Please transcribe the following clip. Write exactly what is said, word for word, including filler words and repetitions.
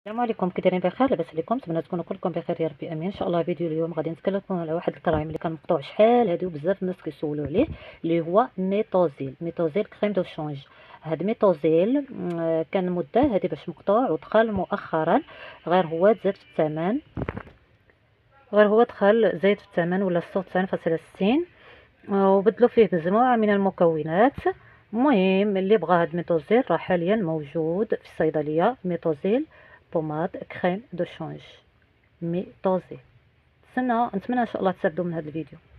السلام عليكم، كي دايرين؟ بخير؟ لاباس عليكم؟ نتمنى تكونوا كلكم بخير يا ربي امين. ان شاء الله فيديو اليوم غادي نتكلم على واحد الكريم اللي كان مقطوع شحال هادي وبزاف الناس كيسولوا عليه، اللي هو ميتوزيل. ميتوزيل كريم دو شونج. هاد ميتوزيل آه، كان مده هادي باش مقطوع ودخل مؤخرا، غير هو تزاد في الثمن، غير هو دخل زايد في الثمن ولا ستة وتسعين فاصلة ستين، وبدلوا فيه مجموعه من المكونات. المهم اللي بغى هاد ميتوزيل راه حاليا موجود في الصيدليه. ميتوزيل بوماد كريم دو شونج. ميتوزيل. نتسنى نتمنى ان شاء الله تستافدوا من هذا الفيديو.